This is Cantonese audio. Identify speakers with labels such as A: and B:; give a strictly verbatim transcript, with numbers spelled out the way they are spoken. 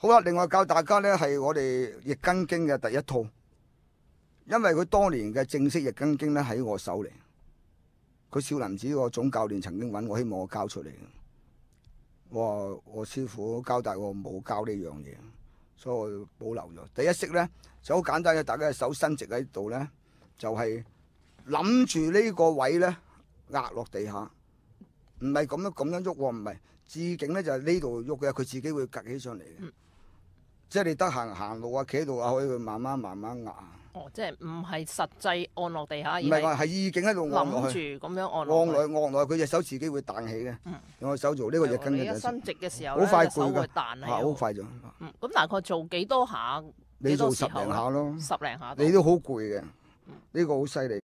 A: 好啦，另外教大家咧係我哋易筋經嘅第一套，因為佢多年嘅正式易筋經咧喺我手嚟。佢少林寺個總教練曾經揾我，希望我教出嚟。我話我師傅交代我冇教呢樣嘢，所以我保留咗。第一式咧就好簡單嘅，大家嘅手伸直喺度咧，就係諗住呢個位咧壓落地下，唔係咁樣咁樣喐喎，唔係自境咧就係呢度喐嘅，佢自己會趌起上嚟嘅。嗯、即係你得閒行路啊，企喺度啊，可以慢慢慢慢壓。
B: 哦，即係唔係實際按落地下，
A: 唔係話係意境喺度按落去，
B: 諗住咁樣按
A: 落去，
B: 落去，
A: 按落按落去，佢隻手自己會彈起嘅。嗯，用個手做呢個易筋嘅。
B: 你一伸直嘅時候
A: 好快
B: 手會彈起。
A: 好快咗。
B: 嗯，咁大概做幾多下？
A: 你做十零下咯，
B: 十零下。
A: 你都好攰嘅，呢個好犀利。